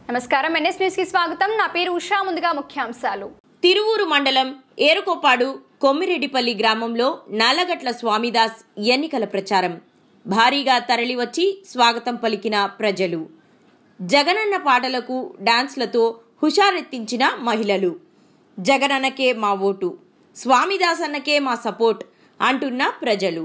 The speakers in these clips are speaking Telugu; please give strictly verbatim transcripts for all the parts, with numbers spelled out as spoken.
నమస్కారం ఎన్ఎస్ న్యూస్ కి స్వాగతం నా పేరు ఉషా ముందుగా ముఖ్యాంశాలు తిరువూరు మండలం ఏరుకోపాడు కొమ్మిరెడ్డిపల్లి గ్రామంలో నాలగట్ల స్వామిదాస్ ఎన్నికల ప్రచారం భారీగా తరలివచ్చి స్వాగతం పలికిన ప్రజలు జగనన్న పాటలకు డాన్స్లతో హుషారెత్తించిన మహిళలు జగనన్నకే మా ఓటు స్వామిదాస్ అన్నకే మా సపోర్ట్ అంటున్న ప్రజలు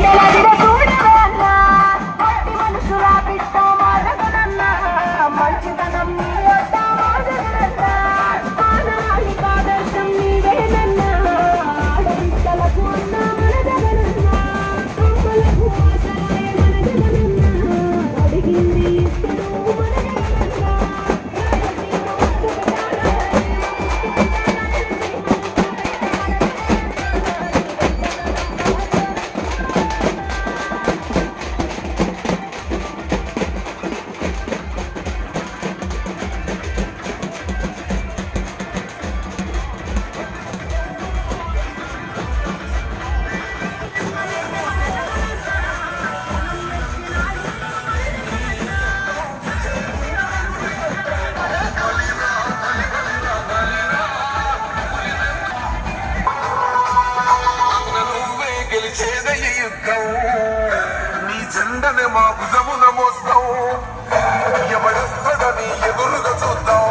నీ జెండనే మా భుజమున మోస్తాం ఎవడొస్తాడని ఎదురుగా చూద్దాం.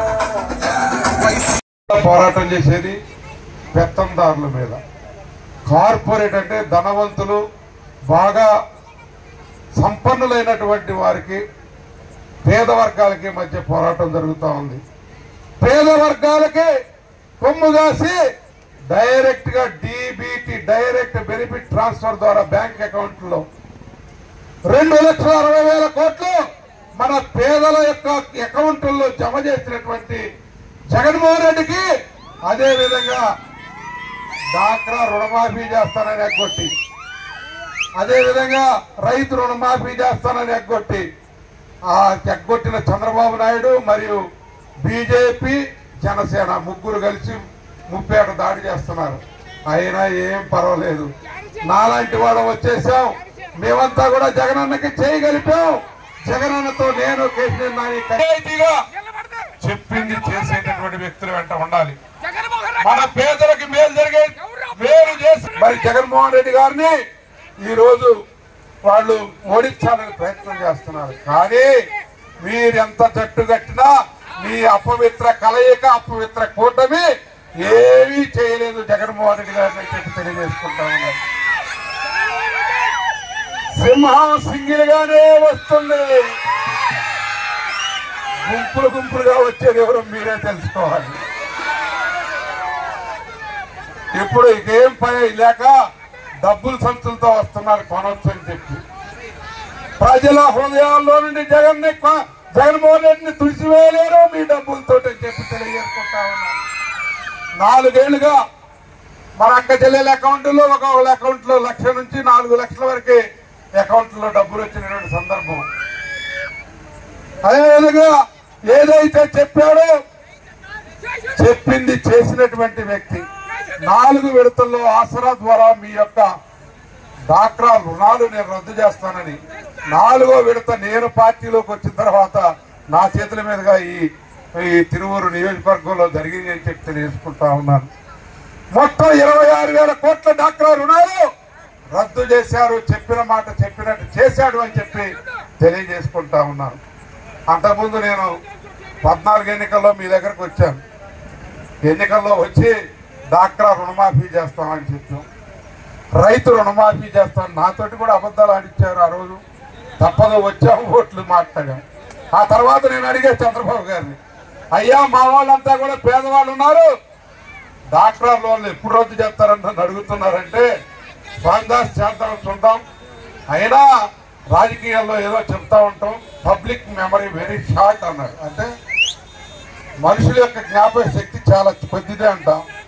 పోరాటం చేసేది పెత్తందారుల మీద. కార్పొరేట్ అంటే ధనవంతులు బాగా సంపన్నులైనటువంటి వారికి పేద వర్గాలకి మధ్య పోరాటం జరుగుతూ ఉంది. పేద వర్గాలకి కొమ్ము కాసి డైరెక్ట్ గా డీబీటీ డైరెక్ట్ బెనిఫిట్ ట్రాన్స్ఫర్ ద్వారా బ్యాంక్ అకౌంట్ లో రెండు లక్షల అరవై వేల కోట్లు మన పేదల యొక్క అకౌంట్లలో జమ చేసినటువంటి జగన్మోహన్ రెడ్డికి అదే విధంగా డాక్రా రుణమాఫీ చేస్తానని ఎగ్గొట్టి అదే విధంగా రైతు రుణమాఫీ చేస్తానని ఎగ్గొట్టి ఆ ఎగ్గొట్టిన చంద్రబాబు నాయుడు మరియు బీజేపీ జనసేన ముగ్గురు కలిసి ముప్పేట దాడి చేస్తున్నారు. అయినా ఏం పర్వాలేదు, నాలాంటి వాడు వచ్చేసాం. మేమంతా కూడా జగనన్నకి చేయగలిపాం. జగనన్నతో నేను చెప్పింది చేసేటటువంటి వ్యక్తులు వెంట ఉండాలి. మన పేదలకు మేలు జరిగే మేలు చేసి మరి జగన్మోహన్ రెడ్డి గారిని ఈ రోజు వాళ్ళు ఓడించాలని ప్రయత్నం చేస్తున్నారు. కానీ మీరెంత జట్టు కట్టినా మీ అపవిత్ర కలయిక అపవిత్ర కూటమి ఏమీ చేయలేదు జగన్మోహన్ రెడ్డి గారిని చెప్పి తెలియజేసుకుంటా ఉన్నారు. సింహం సింగిల్ గానే వస్తుంది, గుంపులు గుంపులుగా వచ్చేది ఎవరో మీరే తెలుసుకోవాలి. ఇప్పుడు ఇకేం పని లేక డబ్బులు సంచులతో వస్తున్నారు కొనొచ్చు అని చెప్పి ప్రజల హృదయాల్లో నుండి జగన్ జగన్మోహన్ రెడ్డిని తుడిచివేయలేరు మీ డబ్బులతో అని చెప్పి తెలియజేసుకుంటా ఉన్నారు. నాలుగేళ్లుగా మన అక్క చెల్లెల అకౌంట్లో ఒక అకౌంట్ లో లక్ష నుంచి నాలుగు లక్షల వరకు అకౌంట్ లో డబ్బులు వచ్చినటువంటి సందర్భం. అదేవిధంగా ఏదైతే చెప్పాడో చెప్పింది చేసినటువంటి వ్యక్తి. నాలుగు విడతల్లో ఆసరా ద్వారా మీ యొక్క డాక్రా రుణాలు నేను రద్దు చేస్తానని నాలుగో విడత నేను పార్టీలోకి వచ్చిన తర్వాత నా చేతుల మీదుగా ఈ ఈ తిరువూరు నియోజకవర్గంలో జరిగింది అని చెప్పి తెలియజేసుకుంటా ఉన్నాను. మొత్తం ఇరవై ఆరు వేల కోట్ల డాక్రా రుణాలు రద్దు చేశారు. చెప్పిన మాట చెప్పినట్టు చేశాడు అని చెప్పి తెలియజేసుకుంటా ఉన్నాను. అంతకుముందు నేను పద్నాలుగు ఎన్నికల్లో మీ దగ్గరకు వచ్చాను. ఎన్నికల్లో వచ్చి డాక్రా రుణమాఫీ చేస్తామని చెప్పాం, రైతు రుణమాఫీ చేస్తాం. నాతోటి కూడా అబద్ధాలు ఆడిచ్చారు. ఆ రోజు తప్పదు వచ్చాము, ఓట్లు మాట్లాడాం. ఆ తర్వాత నేను అడిగా చంద్రబాబు గారిని, అయ్యా మా వాళ్ళంతా కూడా పేదవాళ్ళు ఉన్నారు, డాక్టర్ లోన్లు ఎప్పుడు రద్దు చేస్తారని నన్ను అడుగుతున్నారంటే స్వామిదాస్ చేద్దాం చూద్దాం, అయినా రాజకీయాల్లో ఏదో చెప్తా ఉంటాం, పబ్లిక్ మెమరీ వెరీ షార్ట్ అన్నాడు. అంటే మనుషుల యొక్క జ్ఞాపక శక్తి చాలా కొద్దిదే అంటాం.